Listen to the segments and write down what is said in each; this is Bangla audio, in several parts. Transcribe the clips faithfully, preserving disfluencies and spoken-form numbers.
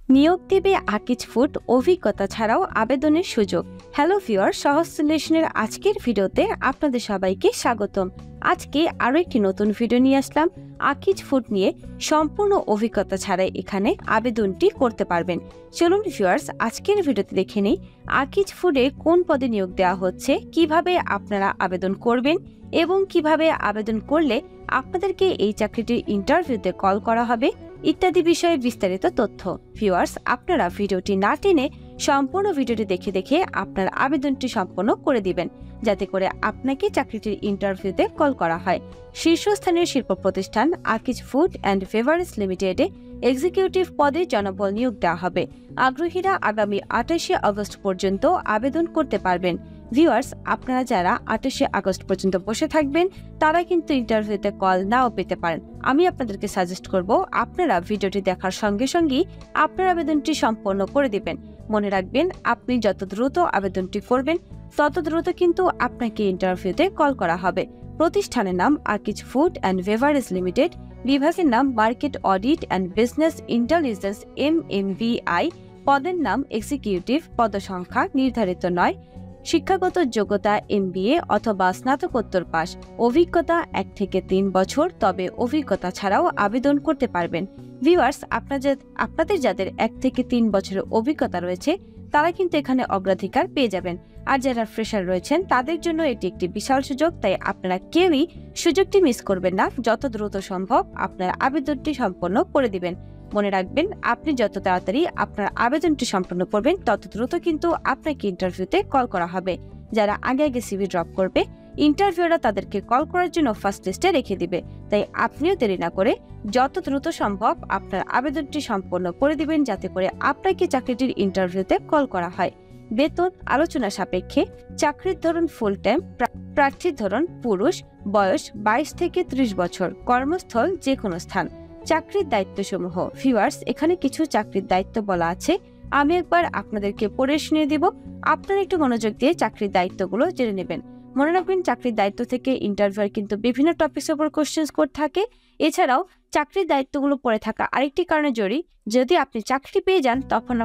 নিয়োগ দেবে আকিজ ফুড, অভিজ্ঞতা ছাড়াও আবেদনের সুযোগ। হ্যালো ভিউয়ার, সহজ সলিউশনের আজকের ভিডিওতে আপনাদের সবাইকে স্বাগতম। আজকে আরও একটি নতুন ভিডিও নিয়ে আসলাম আকিজ ফুড নিয়ে। সম্পূর্ণ অভিজ্ঞতা ছাড়াই এখানে আবেদনটি করতে পারবেন। চলুন ভিউয়ার্স, আজকের ভিডিওতে দেখে নিই আকিজ ফুডে কোন পদে নিয়োগ দেওয়া হচ্ছে, কিভাবে আপনারা আবেদন করবেন এবং কিভাবে আবেদন করলে আপনাদেরকে এই চাকরিটির ইন্টারভিউতে কল করা হবে ইত্যাদি বিষয়ে বিস্তারিত তথ্য। ভিউয়ার্স, আপনারা ভিডিওটি না টেনে সম্পূর্ণ ভিডিওটি দেখে দেখে আপনার আবেদনটি সম্পন্ন করে দিবেন, যাতে করে আপনাকে চাকরিটির ইন্টারভিউতে কল করা হয়। শীর্ষস্থানীয় শিল্প প্রতিষ্ঠান আকিজ ফুড অ্যান্ড বেভারেজ লিমিটেডে এক্সিকিউটিভ পদে জনবল নিয়োগ দেওয়া হবে। আগ্রহীরা আগামী আঠাশে আগস্ট পর্যন্ত আবেদন করতে পারবেন। ভিউয়ার্স, আপনারা যারা আঠাশে আগস্ট পর্যন্ত বসে থাকবেন তারা কিন্তু ইন্টারভিউতে কল নাও পেতে পারেন। আমি আপনাদেরকে সাজেস্ট করব আপনারা ভিডিওটি দেখার সঙ্গে সঙ্গেই আপনার আবেদনটি সম্পন্ন করে দিবেন। মনে রাখবেন, আপনি যত দ্রুত আবেদনটি করবেন তত দ্রুত কিন্তু আপনাকে ইন্টারভিউতে কল করা হবে। প্রতিষ্ঠানের নাম Akij food and beverage limited, বিভাগের নাম market audit and business intelligence M M B I, পদের নাম এক্সিকিউটিভ, পদসংখ্যা নির্ধারিত নয়। শিক্ষাগত যোগ্যতা এমবিএ অথবা স্নাতকোত্তর পাস, অভিজ্ঞতা এক থেকে তিন বছর, তবে অভিজ্ঞতা ছাড়াও আবেদন করতে পারবেন। ভিউয়ার্স, আপনাদের আপনাদের যাদের এক থেকে তিন বছরের অভিজ্ঞতা রয়েছে তারা কিন্তু এখানে অগ্রাধিকার পেয়ে যাবেন, আর যারা ফ্রেশার রয়েছেন তাদের জন্য এটি একটি বিশাল সুযোগ। তাই আপনারা কেউই সুযোগটি মিস করবেন না। যত দ্রুত সম্ভব আপনার আবেদনটি সম্পন্ন করে দিবেন। মনে রাখবেন, আপনি যত তাড়াতাড়ি আপনার আবেদনটি সম্পন্ন করবেন তত দ্রুত কিন্তু আপনাকে ইন্টারভিউতে কল করা হবে। যারা আগে আগে সিভি ড্রপ করবে, ইন্টারভিউরা তাদেরকে কল করার জন্য ফার্স্ট লিস্টে রেখে দিবে। তাই আপনিও দেরি না করে যত দ্রুত সম্ভব আপনার আবেদনটি সম্পন্ন করে দিবেন, যাতে করে আপনাকে চাকরিটির ইন্টারভিউতে কল করা হয়। বেতন আলোচনা সাপেক্ষে। চাকরির ধরন ফুল টাইম, প্রার্থীর ধরন পুরুষ, বয়স বাইশ থেকে ত্রিশ বছর, কর্মস্থল যে কোনো স্থান। চাকরির দায়িত্বসমূহ। ভিউয়ার্স, এখানে কিছু চাকরির দায়িত্ব বলা আছে, আমি একবার আপনাদেরকে পড়ে শুনিয়ে দিব। আপনারা একটু মনোযোগ দিয়ে চাকরির দায়িত্বগুলো জেনে নেবেন। মনে রাখবেন, চাকরির দায়িত্ব থেকে ইন্টারভিউয়ার কিন্তু বিভিন্ন টপিকের উপর কোশ্চেন্স করে থাকে। এছাড়াও চাকরির দায়িত্বগুলো পড়ে থাকা আরেকটি কারণে জরুরি, যদি আপনি চাকরি পেয়ে যান তখন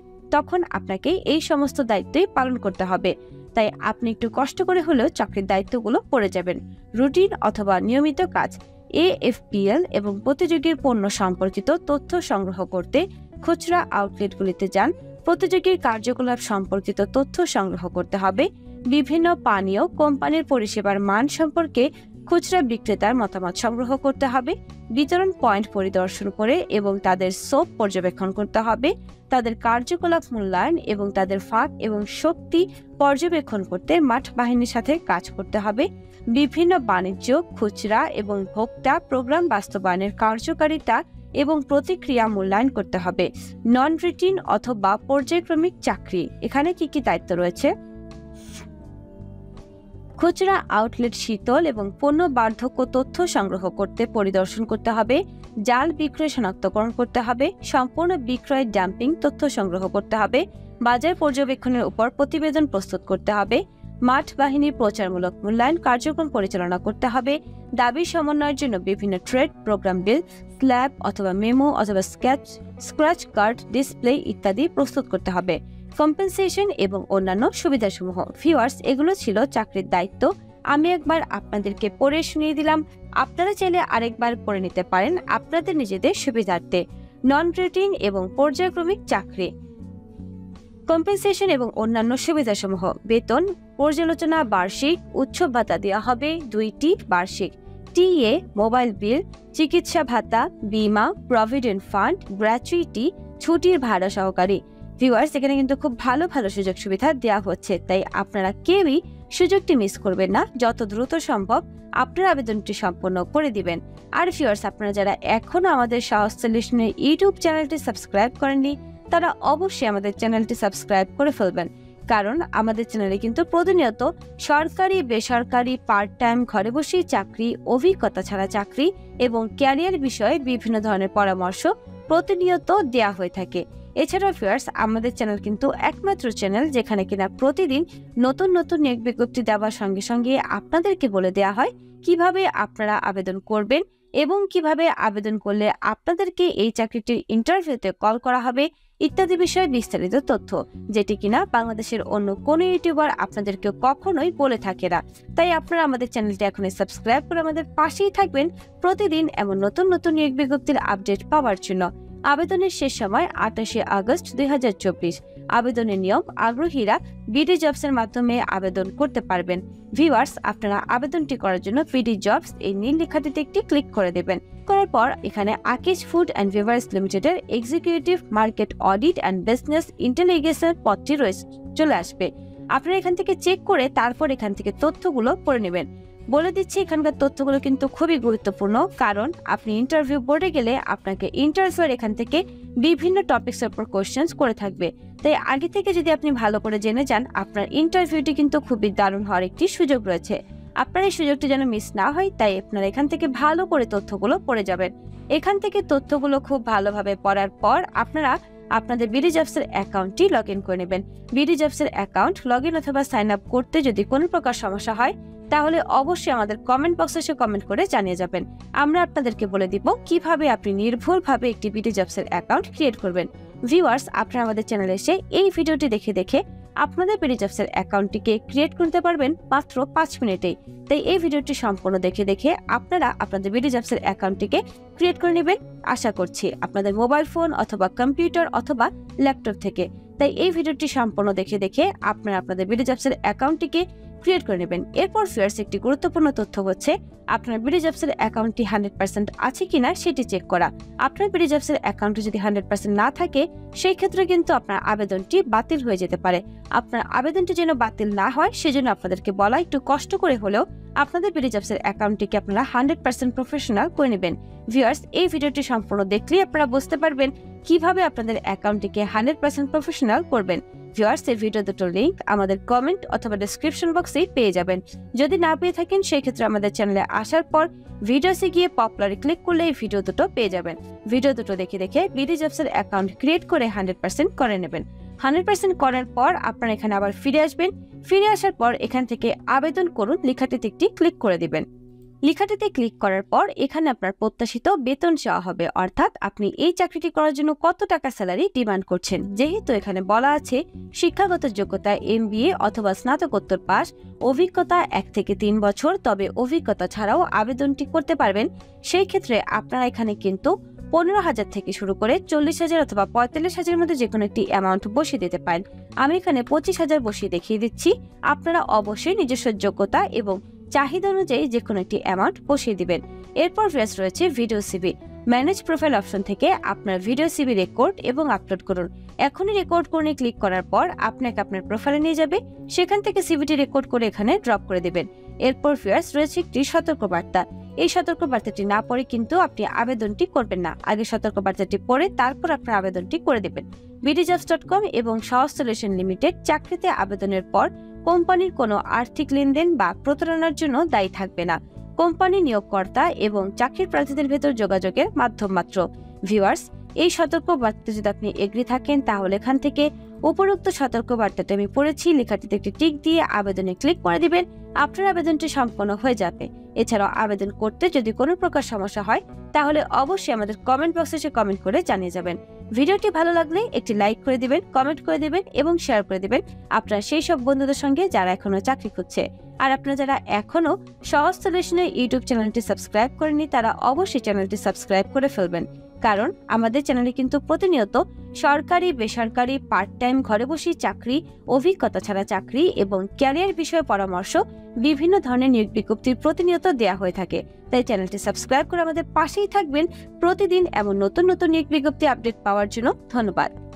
তখন আপনাকে এই সমস্ত দায়িত্বই পালন করতে হবে। তাই আপনি একটু কষ্ট করে হলেও চাকরির দায়িত্বগুলো পড়ে যাবেন। রুটিন অথবা নিয়মিত কাজ। এএফপিএল এবং প্রতিযোগীর পণ্য সম্পর্কিত তথ্য সংগ্রহ করতে খুচরা আউটলেটগুলিতে যান। প্রতিযোগীর কার্যকলাপ সম্পর্কিত তথ্য সংগ্রহ করতে হবে। বিভিন্ন পানীয় কোম্পানির পরিষেবার মান সম্পর্কে খুচরা বিক্রেতার মতামত সংগ্রহ করতে হবে। বিতরণ পয়েন্ট পরিদর্শন করে এবং তাদের সোপ পর্যবেক্ষণ করতে হবে। তাদের কার্যকলাপ মূল্যায়ন এবং তাদের ফাঁক এবং শক্তি পর্যবেক্ষণ করতে মাঠ বাহিনীর সাথে কাজ করতে হবে। বিভিন্ন বাণিজ্য, খুচরা এবং ভোক্তা প্রোগ্রাম বাস্তবায়নের কার্যকারিতা এবং প্রতিক্রিয়া মূল্যায়ন করতে হবে। নন রিটিন অথবা পর্যায়ক্রমিক চাকরি। এখানে কি কি দায়িত্ব রয়েছে? খুচরা আউটলেট শীতল এবং পণ্য বার্ধক্য তথ্য সংগ্রহ করতে পরিদর্শন করতে হবে। জাল বিক্রয় শনাক্তকরণ করতে হবে। সম্পূর্ণ বিক্রয় ডাম্পিং তথ্য সংগ্রহ করতে হবে। বাজার পর্যবেক্ষণের উপর প্রতিবেদন প্রস্তুত করতে হবে। মাঠ বাহিনীর প্রচারমূলক মূল্যায়ন কার্যক্রম পরিচালনা করতে হবে। দাবি সমন্বয়ের জন্য বিভিন্ন ট্রেড, প্রোগ্রাম বিল, স্ল্যাব অথবা মেমো অথবা স্ক্যাচ স্ক্র্যাচ কার্ড ডিসপ্লে ইত্যাদি প্রস্তুত করতে হবে। কম্পেনসেশন এবং অন্যান্য সুবিধাসমূহ। ভিউয়ার্স, এগুলো ছিল চাকরির দায়িত্ব। আমি একবার আপনাদেরকে পড়ে শুনিয়ে দিলাম, আপনারা চাইলে আরেকবার পড়ে নিতে পারেন আপনাদের নিজেদের সুবিধার্থে। নন রুটিন এবং পর্যায়ক্রমিক চাকরি। কম্পেনসেশন এবং অন্যান্য সুবিধাসমূহ। বেতন পর্যালোচনা বার্ষিক, উৎসব ভাতা দেওয়া হবে দুইটি বার্ষিক। টিএ, মোবাইল বিল, চিকিৎসা ভাতা, বীমা, প্রভিডেন্ট ফান্ড, গ্র্যাচুইটি, ছুটির ভাড়া সহকারী। ভিউয়ার্স, এখানে কিন্তু খুব ভালো ভালো সুযোগ সুবিধা দেওয়া হচ্ছে, তাই আপনারা কেউই সুযোগটি মিস করবেন না। যত দ্রুত সম্ভব আপনার আবেদনটি সম্পন্ন করে দিবেন। আর ভিউয়ার্স, আপনারা যারা এখনো আমাদের সহজ সলিউশনের ইউটিউব চ্যানেলটি সাবস্ক্রাইব করেননি তারা অবশ্যই আমাদের চ্যানেলটি সাবস্ক্রাইব করে ফেলবেন, কারণ আমাদের চ্যানেলে কিন্তু প্রতিনিয়ত সরকারি, বেসরকারি, পার্ট টাইম, ঘরে বসেই চাকরি, অভিজ্ঞতা ছাড়া চাকরি এবং ক্যারিয়ার বিষয়ে বিভিন্ন ধরনের পরামর্শ প্রতিনিয়ত দেওয়া হয়ে থাকে। এছাড়াও ভিউয়ার্স, আমাদের চ্যানেল কিন্তু একমাত্র চ্যানেল যেখানে কিনা প্রতিদিন নতুন নতুন নিয়োগ বিজ্ঞপ্তি দেওয়ার সঙ্গে সঙ্গে আপনাদেরকে বলে দেওয়া হয় কিভাবে আপনারা আবেদন করবেন এবং কিভাবে আবেদন করলে আপনাদেরকে এই চাকরিটির ইন্টারভিউতে কল করা হবে ইত্যাদি বিষয়ে বিস্তারিত তথ্য, যেটি কিনা বাংলাদেশের অন্য কোনো ইউটিউবার আপনাদেরকে কখনোই বলে থাকে না। তাই আপনারা আমাদের চ্যানেলটি এখনই সাবস্ক্রাইব করে আমাদের পাশেই থাকবেন প্রতিদিন এমন নতুন নতুন নিয়োগ বিজ্ঞপ্তির আপডেট পাওয়ার জন্য। আবেদনের শেষ সময় আটাশে আগস্ট দুই হাজার চব্বিশ। আবেদনের নিয়ম: আগ্রহীরা বিডি জবস এর মাধ্যমে আবেদন করতে পারবেন। ভিউয়ার্স, আপনারা আবেদনটি করার জন্য বিডি জবস এই নীল লেখাটিতে একটি ক্লিক করে দেবেন। করার পর এখানে আকিজ ফুড অ্যান্ড বেভারেজ লিমিটেডের executive market audit and business intelligence পদটি রয়েছে চলে আসবে। আপনারা এখান থেকে চেক করে তারপর এখান থেকে তথ্যগুলো পড়ে নেবেন। বলে দিচ্ছি, এখানকার তথ্যগুলো কিন্তু খুবই গুরুত্বপূর্ণ, কারণ আপনি ইন্টারভিউ বোর্ডে গেলে আপনাকে ইন্টারভিউর এখান থেকে বিভিন্ন টপিকসের উপর কোশ্চেন্স করে থাকবে। তাই আগে থেকে যদি আপনি ভালো করে জেনে যান, আপনার ইন্টারভিউটি কিন্তু খুবই দারুণ হওয়ার একটি সুযোগ রয়েছে। আপনার এই সুযোগটি যেন মিস না হয়, তাই আপনারা এখান থেকে ভালো করে তথ্যগুলো পড়ে যাবেন। এখান থেকে তথ্যগুলো খুব ভালোভাবে পড়ার পর আপনারা আপনাদের বিডি জবস এর অ্যাকাউন্টটি লগ ইন করে নেবেন। বিডি জবস এর অ্যাকাউন্ট লগ ইন অথবা সাইন আপ করতে যদি কোনো প্রকার সমস্যা হয়, তাহলে অবশ্যই আমাদের কমেন্ট বক্সে এসে কমেন্ট করে জানিয়ে যাবেন। আমরা আপনাদেরকে বলে দিব কিভাবে আপনি নির্ভুলভাবে একটি বিডি জবস এর অ্যাকাউন্ট ক্রিয়েট করবেন। ভিউয়ার্স, আপনারা আমাদের চ্যানেলে এসে এই ভিডিওটি দেখে দেখে আপনাদের বিডি জবস এর অ্যাকাউন্টটিকে ক্রিয়েট করতে পারবেন মাত্র পাঁচ মিনিটেই। তাই এই ভিডিওটি সম্পূর্ণ দেখে দেখে আপনারা আপনাদের বিডি জবস এর অ্যাকাউন্টটিকে ক্রিয়েট করে নেবেন। আশা করছি আপনাদের মোবাইল ফোন অথবা কম্পিউটার অথবা ল্যাপটপ থেকে। তাই এই ভিডিওটি সম্পূর্ণ দেখে দেখে আপনারা আপনাদের বিডি জবস এর অ্যাকাউন্টটিকে ক্রিয়েট করে নেবেন। এরপর ফিয়ার্স একটি গুরুত্বপূর্ণ তথ্য হচ্ছে আপনার বিডি জবস এর অ্যাকাউন্টটি হান্ড্রেড পার্সেন্ট আছে কিনা সেটি চেক করা। আপনার বিডি জবস এর অ্যাকাউন্টে যদি হান্ড্রেড পার্সেন্ট না থাকে, সেই ক্ষেত্রে কিন্তু আপনার আবেদনটি বাতিল হয়ে যেতে পারে। আপনার আবেদনটি যেন বাতিল না হয়, সেজন্য আপনাদেরকে বলা, একটু কষ্ট করে হলেও আপনাদের বিডি জবস এর অ্যাকাউন্টটিকে আপনারা হান্ড্রেড পার্সেন্ট প্রফেশনাল করে নেবেন। ভিউয়ার্স, এই ভিডিওটি সম্পূর্ণ দেখলেই আপনারা বুঝতে পারবেন কিভাবে আপনাদের অ্যাকাউন্টটিকে হান্ড্রেড পার্সেন্ট প্রফেশনাল করবেন। ভিউয়ার্স, এই ভিডিও দুটো লিংক আমাদের কমেন্ট অথবা ডেসক্রিপশন বক্সে পেয়ে যাবেন। যদি না পেয়ে থাকেন, সেই ক্ষেত্রে আমাদের চ্যানেলে আসার পর ভিডিওসে গিয়ে পপুলারে ক্লিক করলে এই ভিডিও দুটো পেয়ে যাবেন। ভিডিও দুটো দেখে দেখে বিডি জবস এর অ্যাকাউন্ট ক্রিয়েট করে হান্ড্রেড পার্সেন্ট করে নেবেন। হান্ড্রেড পার্সেন্ট করার পর আপনারা এখানে আবার ফিরে আসবেন। ফিরে আসার পর এখান থেকে আবেদন করুন লেখাটিতে একটি ক্লিক করে দিবেন। লেখাটিতে ক্লিক করার পর এখানে আপনার প্রত্যাশিত বেতন চাওয়া হবে, অর্থাৎ আপনি এই চাকরিটি করার জন্য কত টাকা স্যালারি ডিমান্ড করছেন। যেহেতু এখানে বলা আছে শিক্ষাগত যোগ্যতা এমবিএ অথবা স্নাতকোত্তর পাস, অভিজ্ঞতা এক থেকে তিন বছর, তবে অভিজ্ঞতা ছাড়াও আবেদনটি করতে পারবেন। সেই ক্ষেত্রে আপনারা এখানে কিন্তু পনেরো হাজার থেকে শুরু করে চল্লিশ হাজার অথবা পঁয়তাল্লিশ হাজারের মধ্যে যে কোনো একটি অ্যামাউন্ট বসিয়ে দিতে পারেন। আমি এখানে পঁচিশ হাজার বসিয়ে দেখিয়ে দিচ্ছি। আপনারা অবশ্যই নিজস্ব যোগ্যতা এবং চাহিদা অনুযায়ী যে কোনো একটি অ্যামাউন্ট বসিয়ে দিবেন। এরপর ফ্রেস রয়েছে video CV. Manage profile option থেকে আপনার ভিডিও সিভি রেকর্ড এবং আপলোড করুন। এখনই রেকর্ড করে ক্লিক করার পর আপনাকে আপনার প্রোফাইলে নিয়ে যাবে। সেখান থেকে সিভিটি রেকর্ড করে এখানে ড্রপ করে দেবেন। এরপর ফিয়ার্স রয়েছে একটি সতর্কবার্তা। এই সতর্কবার্তাটি না পড়ে কিন্তু আপনি আবেদনটি করবেন না। আগে সতর্কবার্তাটি পড়ে তারপর আপনার আবেদনটি করে দেবেন। বিডি জবস ডট কম এবং সাহস সলিউশন লিমিটেড চাকরিতে আবেদনের পর কোম্পানির কোনো আর্থিক লেনদেন বা প্রতারণার জন্য দায়ী থাকবে না। কোম্পানি নিয়োগকর্তা এবং চাকরির প্রার্থীদের ভেতর যোগাযোগের মাধ্যম মাত্র। ভিউয়ার্স, এই সতর্কবার্তা যদি আপনি এগ্রি থাকেন, তাহলে এখান থেকে উপরোক্ত সতর্কবার্তাটি আমি পড়েছি লেখাটিতে একটি টিক দিয়ে আবেদনে ক্লিক করে দিবেন। আপনার আবেদনটি সম্পন্ন হয়ে যাবে। এছাড়াও আবেদন করতে যদি কোনো প্রকার সমস্যা হয়, তাহলে অবশ্যই আমাদের কমেন্ট বক্সে এসে কমেন্ট করে জানিয়ে যাবেন। ভিডিওটি ভালো লাগলে একটি লাইক করে দিবেন, কমেন্ট করে দিবেন এবং শেয়ার করে দিবেন আপনার সেই সব বন্ধুদের সঙ্গে যারা এখনো চাকরি খুঁজছে। আর আপনারা যারা এখনো সহজ সলিউশনের ইউটিউব চ্যানেলটি সাবস্ক্রাইব করেননি, তারা অবশ্যই চ্যানেলটি সাবস্ক্রাইব করে ফেলবেন, কারণ আমাদের চ্যানেলে কিন্তু প্রতিনিয়ত সরকারি, বেসরকারি, পার্ট টাইম, ঘরে বসে চাকরি, অভিজ্ঞতা ছাড়া চাকরি এবং ক্যারিয়ার বিষয়ে পরামর্শ, বিভিন্ন ধরনের নিয়োগ বিজ্ঞপ্তি প্রতিনিয়ত দেওয়া হয়ে থাকে। তাই চ্যানেলটি সাবস্ক্রাইব করে আমাদের পাশেই থাকবেন প্রতিদিন এমন নতুন নতুন নিয়োগ বিজ্ঞপ্তি আপডেট পাওয়ার জন্য। ধন্যবাদ।